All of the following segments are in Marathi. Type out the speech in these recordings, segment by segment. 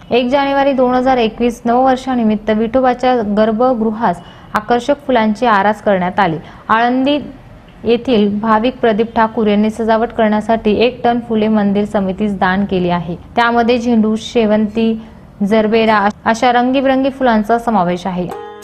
1 जानेवारी 2021 नववर्षानिमित्त विठोबाच्या गर्भगृहास आकर्षक फुलांची आरास करण्यात आली। आळंदी येथील भाविक प्रदीप ठाकूर यांनी सजावट करण्यासाठी 1 टन फुले मंदिर समितीस दान केली आहे। त्यामध्ये झेंडू, शेवंती, जरबेरा अशा रंगीबेरंगी फुलांचा समावेश आहे।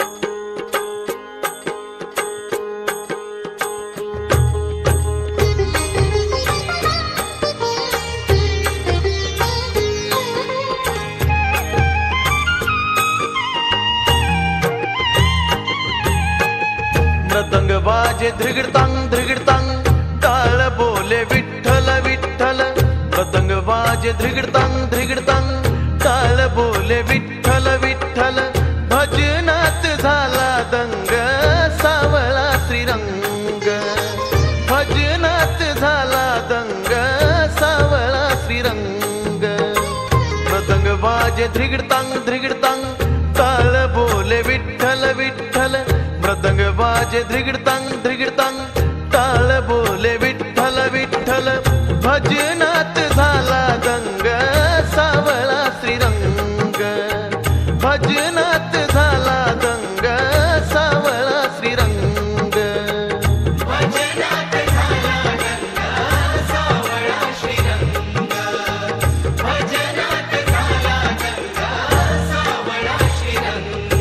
मृदंग वाजे ध्रिगडतांग टाळ बोले विठ्ठल विठ्ठल। मृदंग वाजे ध्रिगडतांग टाळ बोले विठ्ठल विठ्ठल। भजनात झाला दंग सावळा श्रीरंग। भजनात झाला दंग सावळा श्रीरंग। मृदंग वाजे ध्रिगडतांग टाळ बोले विठ्ठल विठ्ठल। मृदंग वाजे ध्रिगडतांग टाळ बोले विठ्ठल विठ्ठल। भजनात झाला दंग सावळा श्रीरंग। भजनात झाला दंग सावळा श्रीरंग। भजनात झाला दंग सावळा श्रीरंग। भजनात झाला दंग सावळा श्रीरंग।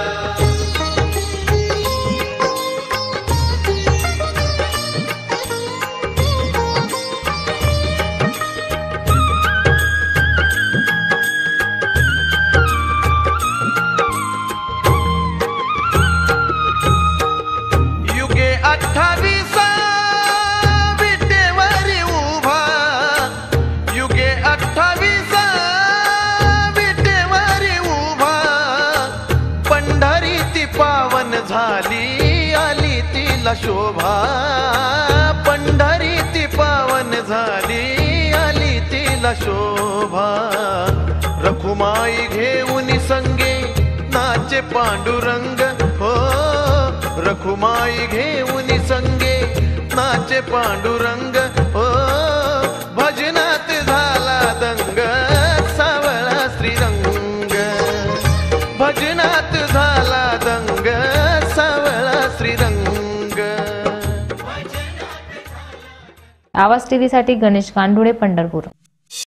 झाली आली तिला शोभा। पंढरी ती पावन झाली आली तिला शोभा। रखुमाई घेऊन संगे नाचे पांडुरंग हो। रखुमाई घेऊन संगे नाचे पांडुरंग हो। भजनात झाला दंग सावळा श्रीरंग। भजनात झाला दंग सावळा श्रीरंग। आवाज टीव्ही साठी गणेश गांडुळे, पंढरपूर।